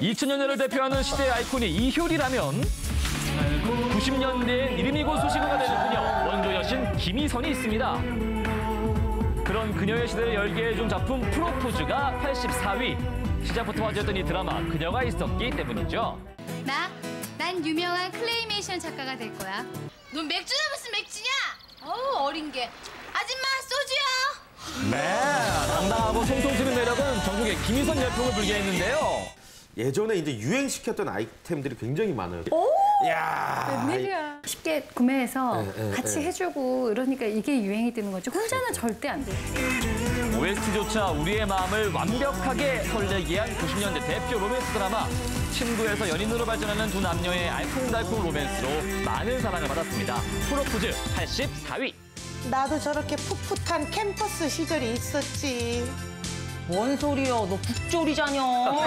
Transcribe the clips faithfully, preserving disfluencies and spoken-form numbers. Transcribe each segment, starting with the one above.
이천 년대를 대표하는 시대 아이콘이 이효리라면 구십 년대엔 이름이고 소식어가 되는 그녀, 원조 여신 김희선이 있습니다. 그런 그녀의 시대를 열게 해준 작품 프로포즈가 팔십사 위. 시작부터 화제였던 이 드라마 그녀가 있었기 때문이죠. 나? 난 유명한 클레이메이션 작가가 될 거야. 넌 맥주나 무슨 맥주냐? 어우, 어린 게. 아줌마, 소주요! 네, 당당하고 통통 튀는 매력은 전국의 김희선 열풍을 불게 했는데요. 예전에 이제 유행시켰던 아이템들이 굉장히 많아요. 오! 야, 웬일이야. 쉽게 구매해서 네, 네, 같이 네. 해주고 이러니까 이게 유행이 되는 거죠. 혼자는 절대 안 돼요. 오에스티조차 우리의 마음을 완벽하게 설레게 한 구십 년대 대표 로맨스 드라마. 친구에서 연인으로 발전하는 두 남녀의 알콩달콩 로맨스로 많은 사랑을 받았습니다. 프로포즈 팔십사 위. 나도 저렇게 풋풋한 캠퍼스 시절이 있었지. 뭔 소리야? 너 북졸이잖여.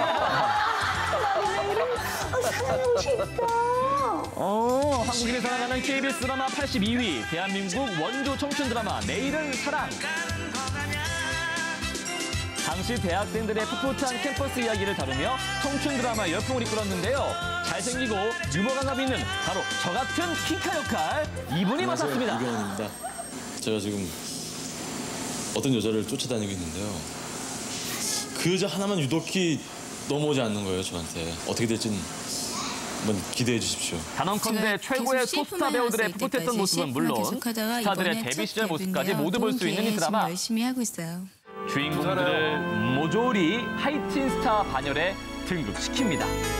사랑하고 싶다. 어, 한국인이 사랑하는 케이비에스 드라마 팔십이 위. 대한민국 원조 청춘 드라마 내일은 사랑. 당시 대학생들의 풋풋한 캠퍼스 이야기를 다루며 청춘 드라마 열풍을 이끌었는데요. 잘생기고 유머 감각이 있는 바로 저 같은 킹카 역할 이분이 맡았습니다. 이경원입니다. 제가 지금 어떤 여자를 쫓아다니고 있는데요. 그 여자 하나만 유독히 넘어오지 않는 거예요, 저한테. 어떻게 될지는 한번 기대해 주십시오. 단언컨대 최고의 톱스타 배우들의 풋풋했던 모습은 물론 스타들의 데뷔 시절 모습까지 모두 볼 수 있는 이 드라마. 열심히 하고 있어요. 주인공들을 모조리 하이틴 스타 반열에 등극시킵니다.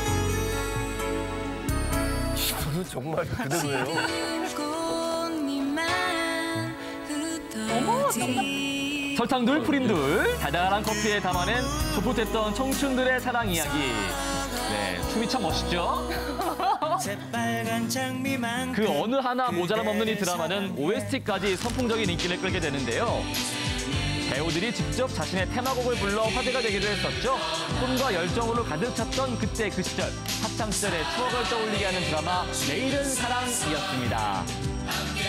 이분은 정말 그대로예요. 어머, 설탕 둘 프림 둘 달달한 커피에 담아낸 풋풋했던 청춘들의 사랑 이야기. 네, 춤이 참 멋있죠? 그 어느 하나 모자람 없는 이 드라마는 오에스티까지 선풍적인 인기를 끌게 되는데요. 배우들이 직접 자신의 테마곡을 불러 화제가 되기도 했었죠. 꿈과 열정으로 가득 찼던 그때 그 시절, 학창 시절의 추억을 떠올리게 하는 드라마 내일은 사랑이었습니다.